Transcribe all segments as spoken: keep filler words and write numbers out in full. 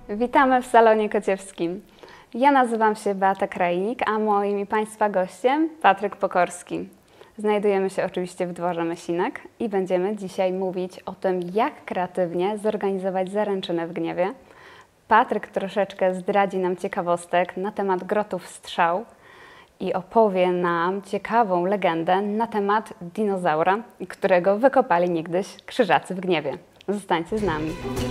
Witamy w salonie kociewskim. Ja nazywam się Beata Krajnik, a moim i Państwa gościem Patryk Pokorski. Znajdujemy się oczywiście w dworze Mysinek i będziemy dzisiaj mówić o tym, jak kreatywnie zorganizować zaręczynę w gniewie. Patryk troszeczkę zdradzi nam ciekawostek na temat grotów strzał i opowie nam ciekawą legendę na temat dinozaura, którego wykopali niegdyś krzyżacy w gniewie. Zostańcie z nami.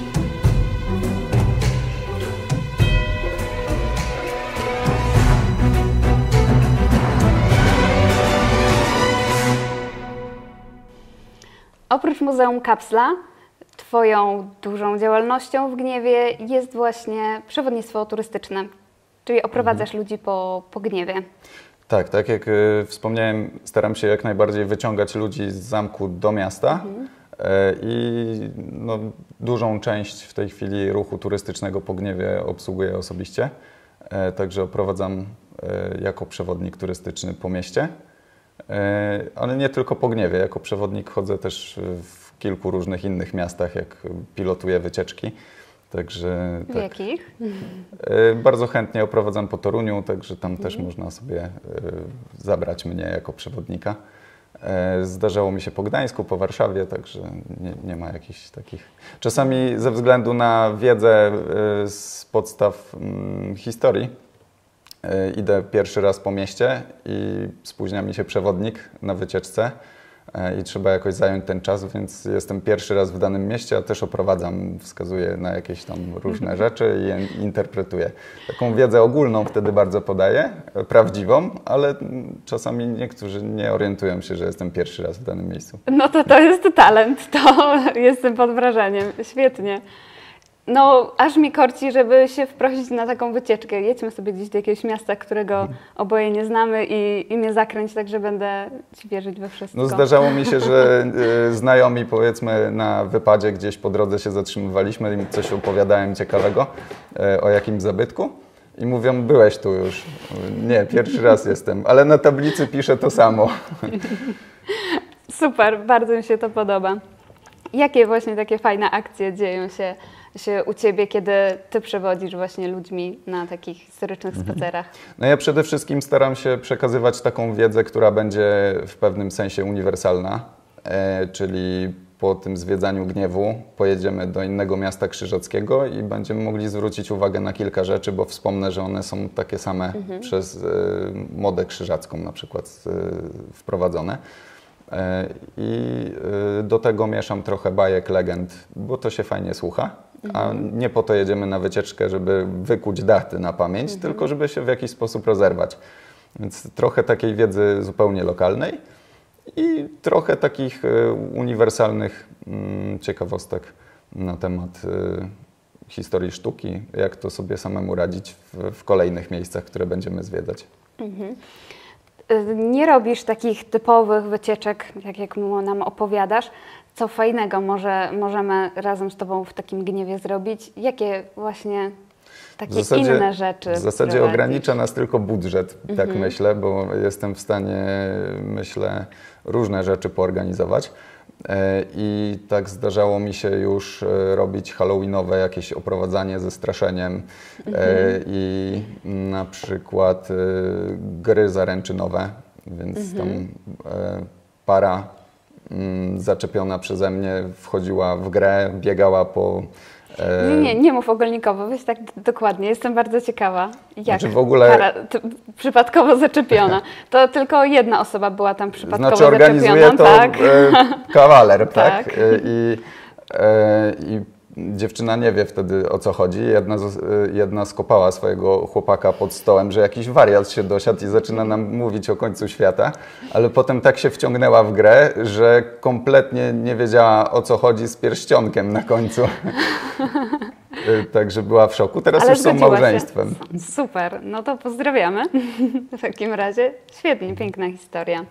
Oprócz Muzeum Kapsla, Twoją dużą działalnością w gniewie jest właśnie przewodnictwo turystyczne, czyli oprowadzasz mhm. ludzi po, po gniewie. Tak, tak jak y, wspomniałem, staram się jak najbardziej wyciągać ludzi z zamku do miasta mhm. y, i no, dużą część w tej chwili ruchu turystycznego po gniewie obsługuję osobiście, y, także oprowadzam y, jako przewodnik turystyczny po mieście. Ale nie tylko po gniewie. Jako przewodnik chodzę też w kilku różnych innych miastach, jak pilotuję wycieczki. Także, w tak. jakich? Bardzo chętnie oprowadzam po Toruniu, także tam mhm. też można sobie zabrać mnie jako przewodnika. Zdarzało mi się po Gdańsku, po Warszawie, także nie, nie ma jakichś takich... Czasami ze względu na wiedzę z podstaw historii, idę pierwszy raz po mieście i spóźnia mi się przewodnik na wycieczce i trzeba jakoś zająć ten czas, więc jestem pierwszy raz w danym mieście, a też oprowadzam, wskazuję na jakieś tam różne rzeczy i je interpretuję. Taką wiedzę ogólną wtedy bardzo podaję, prawdziwą, ale czasami niektórzy nie orientują się, że jestem pierwszy raz w danym miejscu. No to to jest talent, to jestem pod wrażeniem, świetnie. No, aż mi korci, żeby się wprosić na taką wycieczkę. Jedźmy sobie gdzieś do jakiegoś miasta, którego oboje nie znamy i, i mnie zakręć, tak że będę Ci wierzyć we wszystko. No, zdarzało mi się, że y, znajomi, powiedzmy, na wypadzie gdzieś po drodze się zatrzymywaliśmy i coś opowiadałem ciekawego y, o jakimś zabytku i mówią, byłeś tu już. Nie, pierwszy raz jestem, ale na tablicy piszę to samo. Super, bardzo mi się to podoba. Jakie właśnie takie fajne akcje dzieją się się u Ciebie, kiedy Ty przewodzisz właśnie ludźmi na takich historycznych spacerach? No ja przede wszystkim staram się przekazywać taką wiedzę, która będzie w pewnym sensie uniwersalna, e, czyli po tym zwiedzaniu gniewu pojedziemy do innego miasta krzyżackiego i będziemy mogli zwrócić uwagę na kilka rzeczy, bo wspomnę, że one są takie same mhm. przez e, modę krzyżacką na przykład e, wprowadzone. I do tego mieszam trochę bajek, legend, bo to się fajnie słucha, a nie po to jedziemy na wycieczkę, żeby wykuć daty na pamięć, mhm. tylko żeby się w jakiś sposób rozerwać. Więc trochę takiej wiedzy zupełnie lokalnej i trochę takich uniwersalnych ciekawostek na temat historii sztuki, jak to sobie samemu radzić w, w kolejnych miejscach, które będziemy zwiedzać. Mhm. Nie robisz takich typowych wycieczek, tak jak nam opowiadasz. Co fajnego może, możemy razem z Tobą w takim gniewie zrobić? Jakie właśnie takie w zasadzie, inne rzeczy? W zasadzie ogranicza nas tylko budżet, tak mhm. myślę, bo jestem w stanie, myślę, różne rzeczy poorganizować. I tak zdarzało mi się już robić halloweenowe jakieś oprowadzanie ze straszeniem mhm. i na przykład gry zaręczynowe, więc mhm. tam para zaczepiona przeze mnie wchodziła w grę, biegała po... Nie, nie, nie mów ogólnikowo, weź tak dokładnie, jestem bardzo ciekawa, jak znaczy w ogóle... para przypadkowo zaczepiona. To tylko jedna osoba była tam przypadkowo znaczy, organizuje zaczepiona. To tak? kawaler, tak? tak? I, i dziewczyna nie wie wtedy, o co chodzi. Jedna, jedna skopała swojego chłopaka pod stołem, że jakiś wariat się dosiadł i zaczyna nam mówić o końcu świata, ale potem tak się wciągnęła w grę, że kompletnie nie wiedziała, o co chodzi z pierścionkiem na końcu. Także była w szoku. Teraz ale już są małżeństwem. Się. Super, no to pozdrawiamy w takim razie. Świetnie, piękna historia.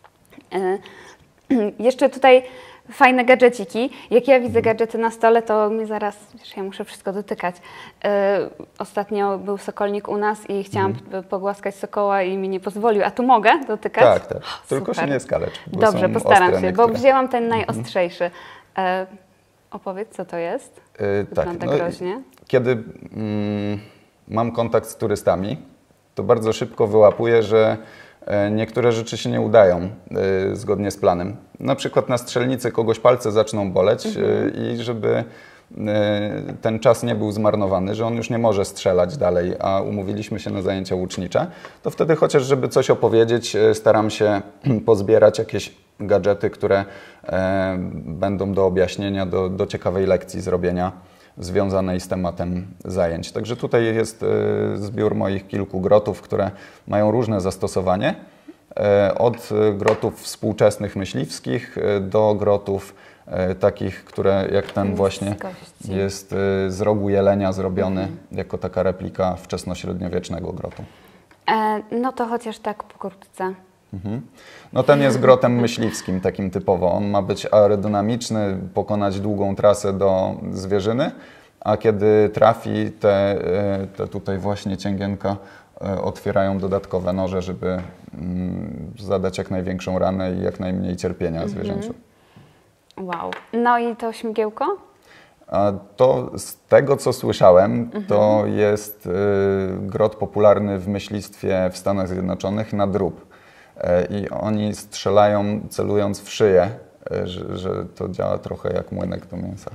Jeszcze tutaj fajne gadżeciki. Jak ja widzę gadżety na stole, to mi zaraz, wiesz, ja muszę wszystko dotykać. Yy, ostatnio był sokolnik u nas i chciałam mm. pogłaskać sokoła i mi nie pozwolił. A tu mogę dotykać? Tak, tak. Tylko super. Się nie skalecz. Dobrze, postaram się, niektóre. Bo wzięłam ten najostrzejszy. Yy, Opowiedz, co to jest? Yy, tak, Wygląda no, groźnie. kiedy mm, mam kontakt z turystami, to bardzo szybko wyłapuję, że niektóre rzeczy się nie udają y, zgodnie z planem. Na przykład na strzelnicy kogoś palce zaczną boleć mhm. y, i żeby y, ten czas nie był zmarnowany, że on już nie może strzelać dalej, a umówiliśmy się na zajęcia łucznicze, to wtedy chociaż żeby coś opowiedzieć, y, staram się pozbierać jakieś gadżety, które y, będą do objaśnienia, do, do ciekawej lekcji zrobienia związanej z tematem zajęć. Także tutaj jest y, zbiór moich kilku grotów, które mają różne zastosowanie. Y, od grotów współczesnych myśliwskich y, do grotów y, takich, które jak ten właśnie jest y, z rogu jelenia zrobiony mhm. jako taka replika wczesnośredniowiecznego grotu. E, no to chociaż tak pokrótce. Mhm. No ten jest grotem myśliwskim, takim typowo. On ma być aerodynamiczny, pokonać długą trasę do zwierzyny, a kiedy trafi, te, te tutaj właśnie cięgienka otwierają dodatkowe noże, żeby zadać jak największą ranę i jak najmniej cierpienia mhm. zwierzęciu. Wow. No i to śmigiełko? A to z tego, co słyszałem, mhm. to jest y, grot popularny w myślistwie w Stanach Zjednoczonych na drób. I oni strzelają celując w szyję, że, że to działa trochę jak młynek do mięsa.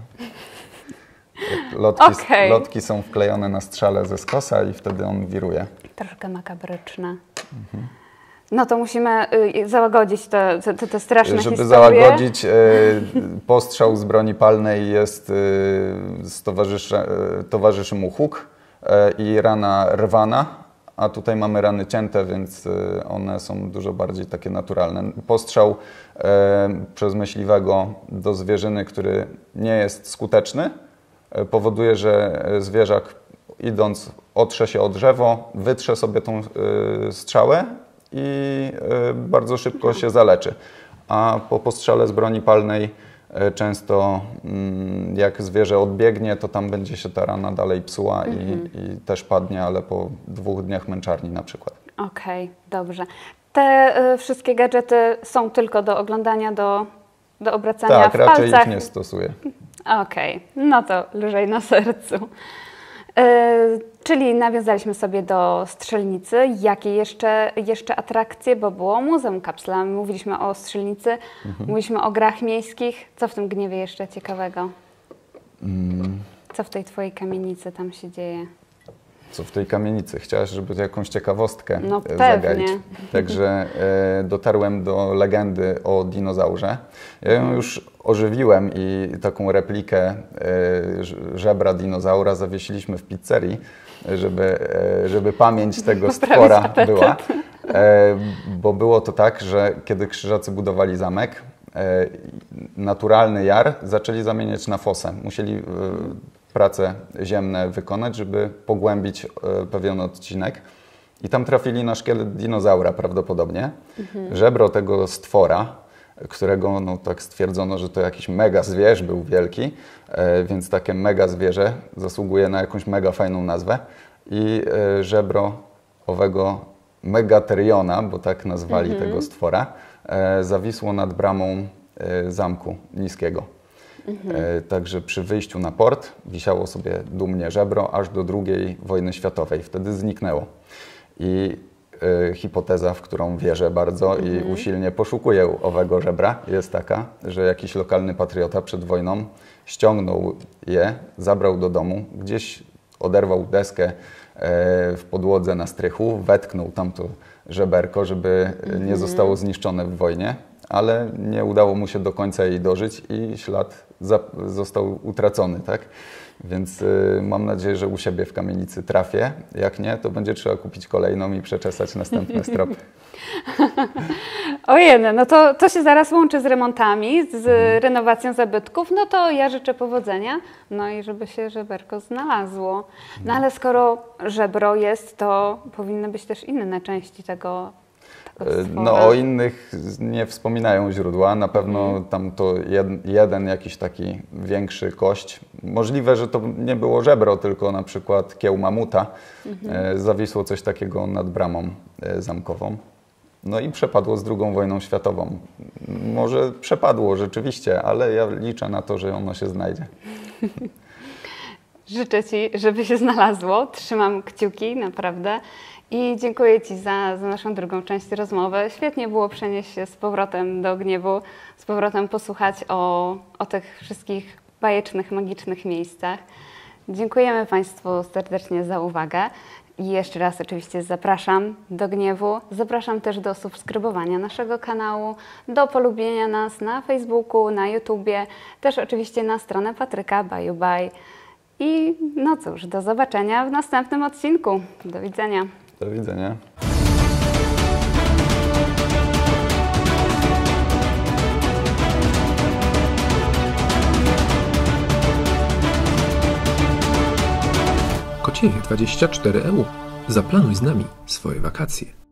Lotki, okay. lotki są wklejone na strzale ze skosa i wtedy on wiruje. Troszkę makabryczne. Mhm. No to musimy y, załagodzić te, te, te straszne Żeby historie. załagodzić, y, postrzał z broni palnej jest, y, towarzyszy, y, towarzyszy mu huk y, i rana rwana. A tutaj mamy rany cięte, więc one są dużo bardziej takie naturalne. Postrzał e, przez myśliwego do zwierzyny, który nie jest skuteczny, e, powoduje, że zwierzak idąc otrze się o drzewo, wytrze sobie tą e, strzałę i e, bardzo szybko się zaleczy. A po postrzale z broni palnej e, często mm, jak zwierzę odbiegnie, to tam będzie się ta rana dalej psuła mhm. i, i też padnie, ale po dwóch dniach męczarni na przykład. Okej, okay, dobrze. Te y, wszystkie gadżety są tylko do oglądania, do, do obracania tak, w palcach? Tak, raczej ich nie stosuję. Okej, okay, no to lżej na sercu. Yy, czyli nawiązaliśmy sobie do strzelnicy. Jakie jeszcze, jeszcze atrakcje? Bo było Muzeum Kapsla, mówiliśmy o strzelnicy, mhm. mówiliśmy o grach miejskich. Co w tym Gniewie jeszcze ciekawego? Mm. Co w tej twojej kamienicy tam się dzieje? Co w tej kamienicy? Chciałaś, żeby jakąś ciekawostkę no, zagaić. Także e, dotarłem do legendy o dinozaurze. Ja ją już ożywiłem i taką replikę e, żebra dinozaura zawiesiliśmy w pizzerii, żeby, e, żeby pamięć tego stwora była. E, bo było to tak, że kiedy Krzyżacy budowali zamek, e, naturalny jar zaczęli zamieniać na fosę. Musieli e, prace ziemne wykonać, żeby pogłębić pewien odcinek. I tam trafili na szkielet dinozaura prawdopodobnie. Mhm. Żebro tego stwora, którego no, tak stwierdzono, że to jakiś mega zwierz, był wielki, e, więc takie mega zwierzę zasługuje na jakąś mega fajną nazwę. I e, żebro owego Megatheriona, bo tak nazwali mhm. tego stwora, e, zawisło nad bramą e, zamku niskiego. Mhm. E, także przy wyjściu na port wisiało sobie dumnie żebro aż do drugiej wojny światowej. Wtedy zniknęło. I e, hipoteza, w którą wierzę bardzo mhm. i usilnie poszukuję owego żebra, jest taka, że jakiś lokalny patriota przed wojną ściągnął je, zabrał do domu, gdzieś oderwał deskę e, w podłodze na strychu, wetknął tamto żeberko, żeby mhm. nie zostało zniszczone w wojnie, ale nie udało mu się do końca jej dożyć i ślad został utracony, tak? Więc y, mam nadzieję, że u siebie w kamienicy trafię. Jak nie, to będzie trzeba kupić kolejną i przeczesać następne stropy. Ojej, no to, to się zaraz łączy z remontami, z mhm. renowacją zabytków. No to ja życzę powodzenia, no i żeby się żeberko znalazło. No ale skoro żebro jest, to powinny być też inne części tego. No o innych nie wspominają źródła, na pewno mm. tam to jed, jeden jakiś taki większy kość. Możliwe, że to nie było żebro, tylko na przykład kieł mamuta. Mm-hmm. e, zawisło coś takiego nad bramą e, zamkową. No i przepadło z drugą wojną światową. Może przepadło rzeczywiście, ale ja liczę na to, że ono się znajdzie. Życzę Ci, żeby się znalazło. Trzymam kciuki, naprawdę. I dziękuję Ci za, za naszą drugą część rozmowy. Świetnie było przenieść się z powrotem do Gniewu, z powrotem posłuchać o, o tych wszystkich bajecznych, magicznych miejscach. Dziękujemy Państwu serdecznie za uwagę. I jeszcze raz oczywiście zapraszam do Gniewu. Zapraszam też do subskrybowania naszego kanału, do polubienia nas na Facebooku, na YouTubie, też oczywiście na stronę Patryka Baju Baj. I no cóż, do zobaczenia w następnym odcinku. Do widzenia. Do widzenia. Kociewie dwadzieścia cztery E U. Zaplanuj z nami swoje wakacje.